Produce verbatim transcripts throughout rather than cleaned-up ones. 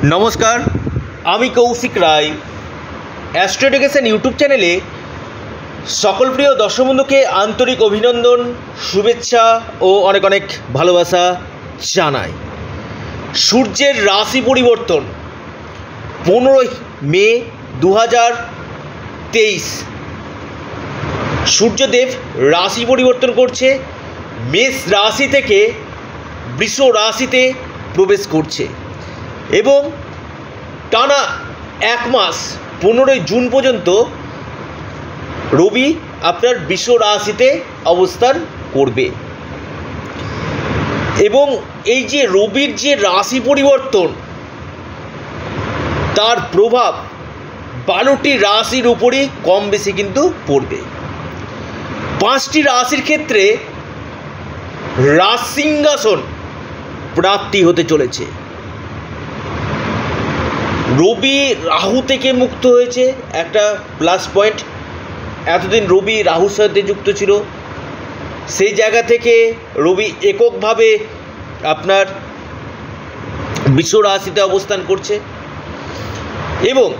নমস্কার, আমি Koushik Roy. Astro education YouTube চ্যানেলে সকল প্রিয় দর্শক বন্ধুকে আন্তরিক অভিনন্দন, শুভেচ্ছা ও অনেক অনেক ভালোবাসা জানাই। সূর্যের রাশি পরিবর্তন পনেরোই মে দু হাজার তেইশ। সূর্যদেব রাশি পরিবর্তন করছে, মেষ রাশি থেকে বৃষ রাশিতে প্রবেশ করছে এবং টানা এক মাস পনেরোই জুন পর্যন্ত রবি আপনার বৃষ রাশিতে অবস্থান করবে। এবং এই যে রবির যে রাশি পরিবর্তন, তার প্রভাব বারোটি রাশির উপরই কম বেশি কিন্তু পড়বে। পাঁচটি রাশির ক্ষেত্রে রাজসিংহাসন প্রাপ্তি হতে চলেছে। রবি রাহু থেকে মুক্ত হয়েছে, একটা প্লাস পয়েন্ট। এতদিন রবি রাহুর সাথে যুক্ত ছিল, সেই জায়গা থেকে রবি এককভাবে আপনার বৃষ রাশিতে অবস্থান করছে এবং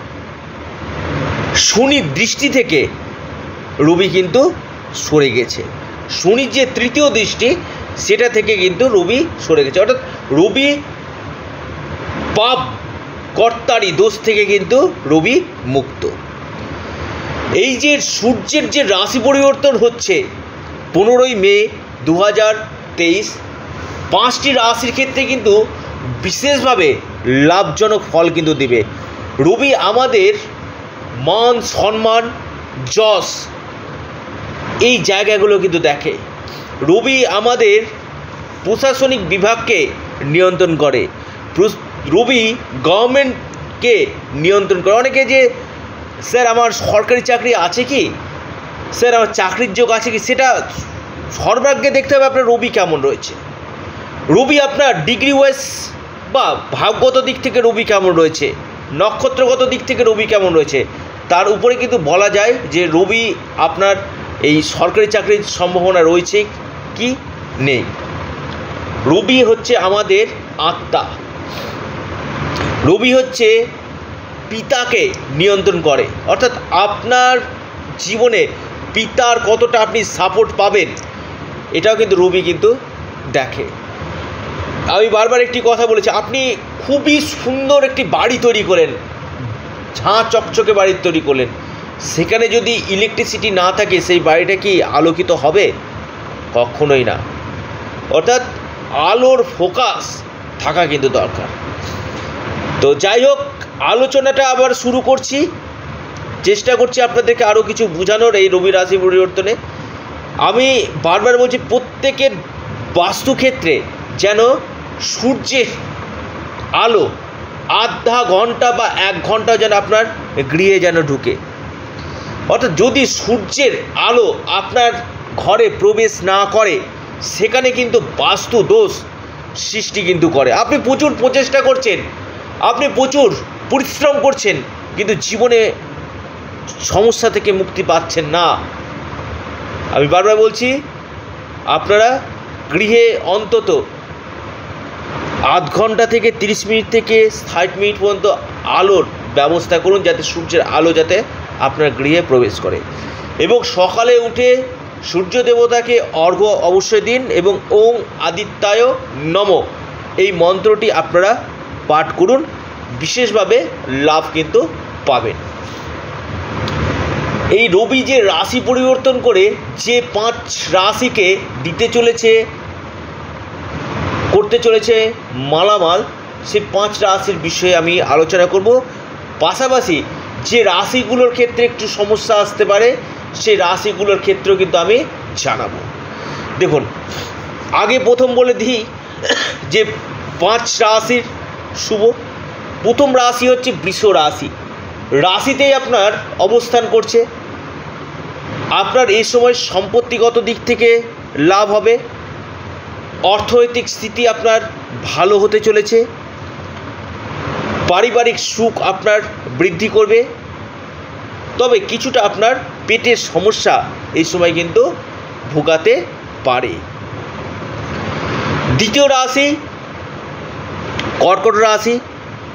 শনির দৃষ্টি থেকে রবি কিন্তু সরে গেছে। শনির যে তৃতীয় দৃষ্টি, সেটা থেকে কিন্তু রবি সরে গেছে, অর্থাৎ রবি পাপ কর্তারি দোষ থেকে কিন্তু রবি মুক্ত। এই যে সূর্যের যে রাশি পরিবর্তন হচ্ছে পনেরোই মে দু হাজার তেইশ, পাঁচটি রাশির ক্ষেত্রে কিন্তু বিশেষভাবে লাভজনক ফল কিন্তু দেবে। রবি আমাদের মান সম্মান যশ এই জায়গাগুলো কিন্তু দেখে। রবি আমাদের প্রশাসনিক বিভাগকে নিয়ন্ত্রণ করে, রবি গভর্নমেন্টকে নিয়ন্ত্রণ করে। অনেকে যে স্যার আমার সরকারি চাকরি আছে কি, স্যার আমার চাকরির যোগ আছে কি, সেটা সর্বাগ্যে দেখতে হবে আপনার রবি কেমন রয়েছে। রবি আপনার ডিগ্রি ওয়াইজ বা ভাবগত দিক থেকে রবি কেমন রয়েছে, নক্ষত্রগত দিক থেকে রবি কেমন রয়েছে, তার উপরে কিন্তু বলা যায় যে রবি আপনার এই সরকারি চাকরির সম্ভাবনা রয়েছে কি নেই। রবি হচ্ছে আমাদের আত্মা, রবি হচ্ছে পিতাকে নিয়ন্ত্রণ করে, অর্থাৎ আপনার জীবনে পিতার কতটা আপনি সাপোর্ট পাবেন, এটাও কিন্তু রবি কিন্তু দেখে। আমি বারবার একটি কথা বলেছি, আপনি খুবই সুন্দর একটি বাড়ি তৈরি করেন, ঝাঁ চকচকে বাড়ি তৈরি করলেন, সেখানে যদি ইলেকট্রিসিটি না থাকে সেই বাড়িটা কি আলোকিত হবে? কখনোই না। অর্থাৎ আলোর ফোকাস থাকা কিন্তু দরকার। তো যাই হোক, আলোচনাটা আবার শুরু করছি, চেষ্টা করছি আপনাদেরকে আরও কিছু বোঝানোর এই রবি রাশি পরিবর্তনে। আমি বারবার বলছি, প্রত্যেকের বাস্তুক্ষেত্রে যেন সূর্যের আলো আধা ঘন্টা বা এক ঘন্টা যেন আপনার গৃহে যেন ঢুকে। অর্থাৎ যদি সূর্যের আলো আপনার ঘরে প্রবেশ না করে, সেখানে কিন্তু বাস্তু দোষ সৃষ্টি কিন্তু করে। আপনি প্রচুর প্রচেষ্টা করছেন, আপনি প্রচুর পরিশ্রম করছেন, কিন্তু জীবনে সমস্যা থেকে মুক্তি পাচ্ছেন না। আমি বারবার বলছি, আপনারা গৃহে অন্তত আধ ঘন্টা থেকে তিরিশ মিনিট থেকে ষাট মিনিট পর্যন্ত আলোর ব্যবস্থা করুন, যাতে সূর্যের আলো যাতে আপনার গৃহে প্রবেশ করে। এবং সকালে উঠে সূর্য দেবতাকে অর্ঘ্য অবশ্যই দিন এবং ওং আদিত্যায় নম এই মন্ত্রটি আপনারা পাঠ করুন, বিশেষভাবে লাভ কিন্তু পাবেন। এই রবি যে রাশি পরিবর্তন করে যে পাঁচ রাশিকে দিতে চলেছে, করতে চলেছে মালামাল, সে পাঁচ রাশির বিষয়ে আমি আলোচনা করব। পাশাপাশি যে রাশিগুলোর ক্ষেত্রে একটু সমস্যা আসতে পারে, সেই রাশিগুলোর ক্ষেত্রেও কিন্তু আমি জানাবো। দেখুন, আগে প্রথম বলে দিই যে পাঁচ রাশির শুভ। প্রথম রাশি হচ্ছে বৃষ রাশি, রাশিতেই আপনার অবস্থান করছে। আপনার এই সময় সম্পত্তিগত দিক থেকে লাভ হবে, অর্থনৈতিক স্থিতি আপনার ভালো হতে চলেছে, পারিবারিক সুখ আপনার বৃদ্ধি করবে। তবে কিছুটা আপনার পেটের সমস্যা এই সময় কিন্তু ভোগাতে পারে। দ্বিতীয় রাশি কর্কট রাশি,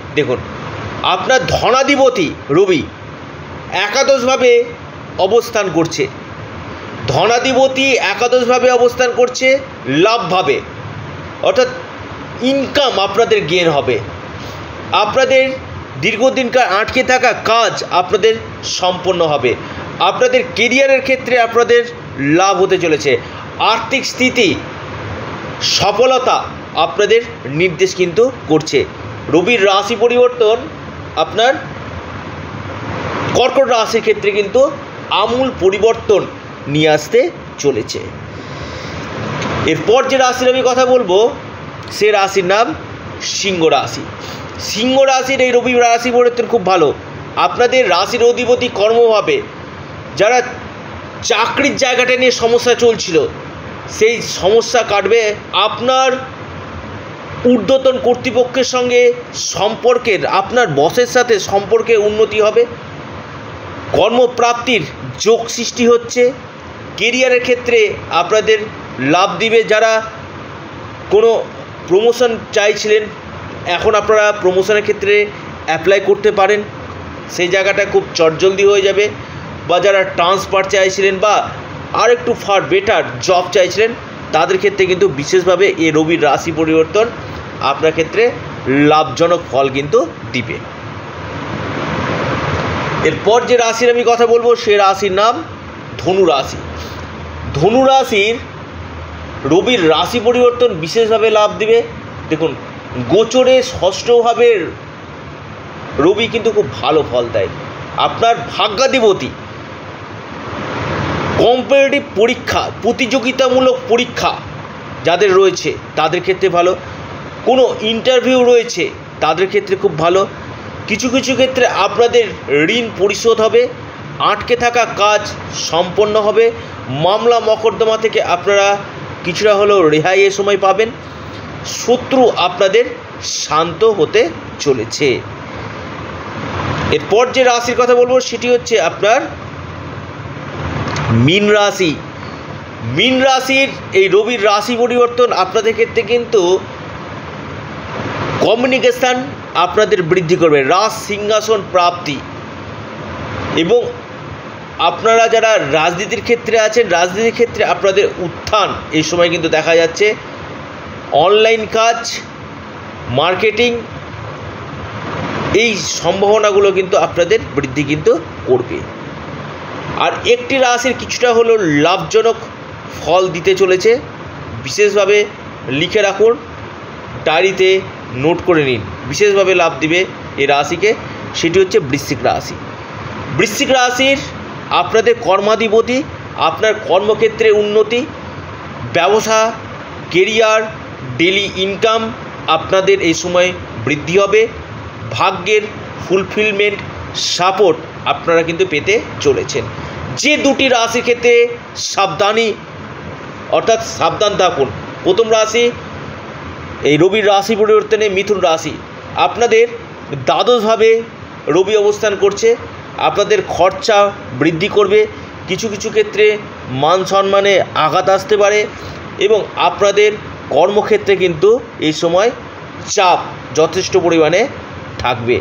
দেখুন আপনার ধনাধিপতি রবি একাদশভাবে অবস্থান করছে, ধনাধিপতি একাদশভাবে অবস্থান করছে লাভভাবে, অর্থাৎ ইনকাম আপনাদের গেন হবে, আপনাদের দীর্ঘদিনকার আটকে থাকা কাজ আপনাদের সম্পন্ন হবে, আপনাদের কেরিয়ারের ক্ষেত্রে আপনাদের লাভ হতে চলেছে, আর্থিক স্থিতি সফলতা আপনাদের নির্দেশ কিন্তু করছে। রবির রাশি পরিবর্তন আপনার কর্কট রাশির ক্ষেত্রে কিন্তু আমূল পরিবর্তন নিয়ে আসতে চলেছে। এরপর যে রাশির আমি কথা বলবো সে রাশির নাম সিংহ রাশি। সিংহ রাশির এই রবি রাশি পরিবর্তন খুব ভালো। আপনাদের রাশির অধিপতি কর্মভাবে, যারা চাকরির জায়গাটা নিয়ে সমস্যা চলছিল সেই সমস্যা কাটবে, আপনার ঊর্ধ্বতন কর্তৃপক্ষের সঙ্গে সম্পর্কের, আপনার বসের সাথে সম্পর্কে উন্নতি হবে, কর্মপ্রাপ্তির যোগ সৃষ্টি হচ্ছে, কেরিয়ারের ক্ষেত্রে আপনাদের লাভ দিবে, যারা কোনো প্রমোশন চাইছিলেন এখন আপনারা প্রমোশনের ক্ষেত্রে অ্যাপ্লাই করতে পারেন, সেই জায়গাটা খুব চটজলদি হয়ে যাবে, বা যারা ট্রান্সফার চাইছিলেন বা আর একটু ফার বেটার জব চাইছিলেন তাদের ক্ষেত্রে কিন্তু বিশেষভাবে এই রবির রাশি পরিবর্তন আপনার ক্ষেত্রে লাভজনক ফল কিন্তু দিবে। এরপর যে রাশির আমি কথা বলবো সে রাশির নাম ধনু রাশি। ধনু রাশির রবির রাশি পরিবর্তন বিশেষভাবে লাভ দিবে। দেখুন গোচরে ষষ্ঠভাবে রবি কিন্তু খুব ভালো ফল দেয়। আপনার ভাগ্যাধিপতি কম্পারেটিভ পরীক্ষা, প্রতিযোগিতামূলক পরীক্ষা যাদের রয়েছে তাদের ক্ষেত্রে ভালো, কোনো ইন্টারভিউ রয়েছে তাদের ক্ষেত্রে খুব ভালো, কিছু কিছু ক্ষেত্রে আপনাদের ঋণ পরিশোধ হবে, আটকে থাকা কাজ সম্পন্ন হবে, মামলা মকদ্দমা থেকে আপনারা কিছুটা হলেও রেহাইয়ের সময় পাবেন, শত্রু আপনাদের শান্ত হতে চলেছে। এরপর যে রাশির কথা বলবো সেটি হচ্ছে আপনার মীন রাশি। মীন রাশির এই রবির রাশি পরিবর্তন আপনাদের ক্ষেত্রে কিন্তু কমিউনিকেশান আপনাদের বৃদ্ধি করবে, রাজ সিংহাসন প্রাপ্তি, এবং আপনারা যারা রাজনীতির ক্ষেত্রে আছেন রাজনীতির ক্ষেত্রে আপনাদের উত্থান এই সময় কিন্তু দেখা যাচ্ছে। অনলাইন কাজ, মার্কেটিং, এই সম্ভাবনাগুলো কিন্তু আপনাদের বৃদ্ধি কিন্তু করবে। আর একটি রাশির কিছুটা হলেও লাভজনক ফল দিতে চলেছে, বিশেষভাবে লিখে রাখুন, ডায়েরিতে নোট করে নিন, বিশেষভাবে লাভ দিবে এই রাশিকে, সেটি হচ্ছে বৃশ্চিক রাশি। বৃশ্চিক রাশির আপনাদের কর্মাধিপতি, আপনার কর্মক্ষেত্রে উন্নতি, ব্যবসা, কেরিয়ার, ডেলি ইনকাম আপনাদের এই সময় বৃদ্ধি হবে, ভাগ্যের ফুলফিলমেন্ট সাপোর্ট আপনারা কিন্তু পেতে চলেছেন। যে দুটি রাশির ক্ষেত্রে সাবধানী, অর্থাৎ সাবধান থাকুন। প্রথম রাশি এই রবির রাশি পরিবর্তনে মিথুন রাশি। আপনাদের দ্বাদশভাবে রবি অবস্থান করছে, আপনাদের খরচা বৃদ্ধি করবে, কিছু কিছু ক্ষেত্রে মান সম্মানে আঘাত আসতে পারে, এবং আপনাদের কর্মক্ষেত্রে কিন্তু এই সময় চাপ যথেষ্ট পরিমাণে থাকবে।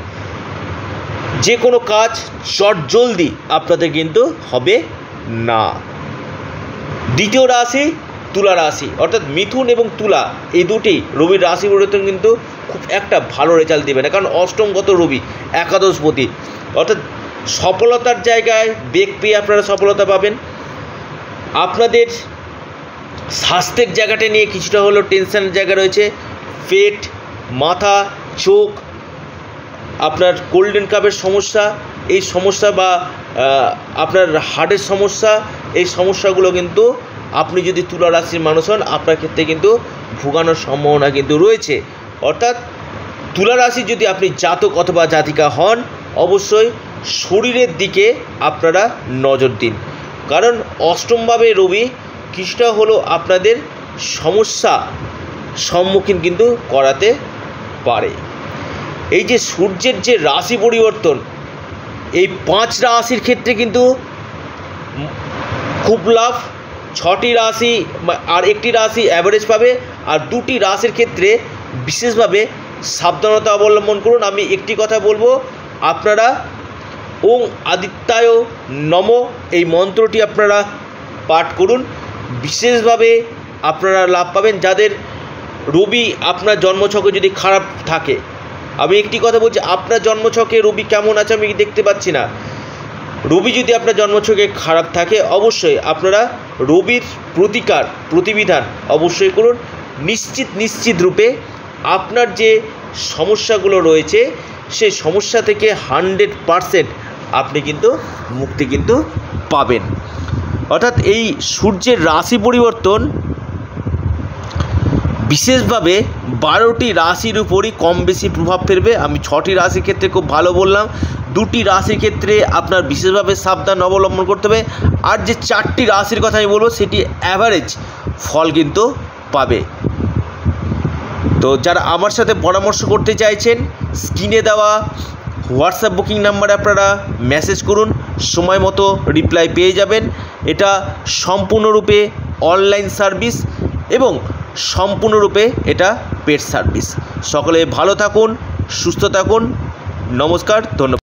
যে কোনো কাজ চটজলদি আপনাদের কিন্তু হবে না। দ্বিতীয় রাশি তুলা রাশি, অর্থাৎ মিথুন এবং তুলা এই দুটি রবির রাশি পরিবর্তন কিন্তু খুব একটা ভালো রেজাল্ট দেবে না, কারণ অষ্টমগত রবি একাদশপতি, অর্থাৎ সফলতার জায়গায় বেগ পেয়ে আপনারা সফলতা পাবেন। আপনাদের স্বাস্থ্যের জায়গাটা নিয়ে কিছুটা হলেও টেনশনের জায়গা রয়েছে, পেট, মাথা, চোখ, আপনার গোল্ডেন কাপের সমস্যা, এই সমস্যা বা আপনার হার্টের সমস্যা, এই সমস্যাগুলো কিন্তু আপনি যদি তুলা রাশির মানুষ হন আপনার ক্ষেত্রে কিন্তু ভোগানোর সম্ভাবনা কিন্তু রয়েছে। অর্থাৎ তুলা রাশি যদি আপনি জাতক অথবা জাতিকা হন অবশ্যই শরীরের দিকে আপনারা নজর দিন, কারণ অষ্টমভাবে রবি কিছুটা হলেও আপনাদের সমস্যা সম্মুখীন কিন্তু করাতে পারে। এই যে সূর্যের যে রাশি পরিবর্তন, এই পাঁচ রাশির ক্ষেত্রে কিন্তু খুব লাভ, ছটি রাশি আর একটি রাশি অ্যাভারেজ পাবে, আর দুটি রাশির ক্ষেত্রে বিশেষভাবে সাবধানতা অবলম্বন করুন। আমি একটি কথা বলবো, আপনারা ওং আদিত্যায় নম এই মন্ত্রটি আপনারা পাঠ করুন, বিশেষভাবে আপনারা লাভ পাবেন। যাদের রবি আপনার জন্মছকে যদি খারাপ থাকে, আমি একটি কথা বলছি, আপনার জন্মছকে রবি কেমন আছে আমি দেখতে পাচ্ছি না। রবি যদি আপনার জন্মছকে খারাপ থাকে, অবশ্যই আপনারা রবির প্রতিকার প্রতিবিধান অবশ্যই করুন। নিশ্চিত নিশ্চিত রূপে আপনার যে সমস্যাগুলো রয়েছে সেই সমস্যা থেকে হান্ড্রেড পারসেন্ট আপনি কিন্তু মুক্তি কিন্তু পাবেন। অর্থাৎ এই সূর্যের রাশি পরিবর্তন বিশেষভাবে বারোটি রাশির উপরই কম বেশি প্রভাব ফেলবে। আমি ছটি রাশির ক্ষেত্রে খুব ভালো বললাম, দুটি রাশির ক্ষেত্রে আপনার বিশেষভাবে সাবধান অবলম্বন করতে হবে। আর যে চারটি রাশির কথা আমি বলবো সেটি অ্যাভারেজ ফল কিন্তু পাবে। তো যারা আমার সাথে পরামর্শ করতে চাইছেন, স্ক্রিনে দেওয়া হোয়াটসঅ্যাপ বুকিং নাম্বারে আপনারা মেসেজ করুন, সময় মতো রিপ্লাই পেয়ে যাবেন। এটা সম্পূর্ণরূপে অনলাইন সার্ভিস এবং সম্পূর্ণরূপে এটা পেড সার্ভিস। সকলে ভালো থাকুন, সুস্থ থাকুন, নমস্কার, ধন্যবাদ।